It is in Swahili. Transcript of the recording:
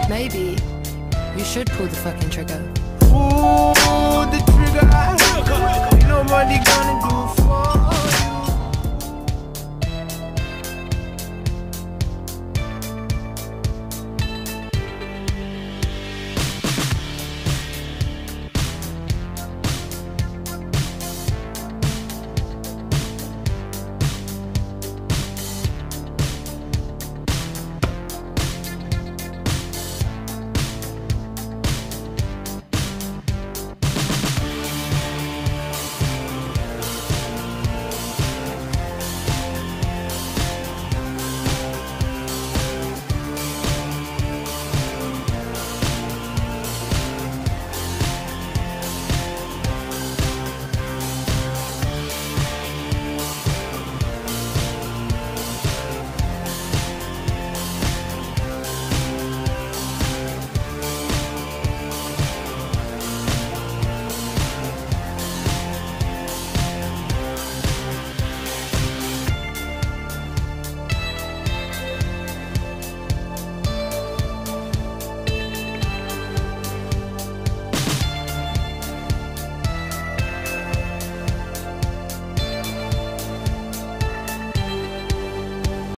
Maybe you should pull the fucking trigger. Pull the trigger. Ain't nobody gonna do it for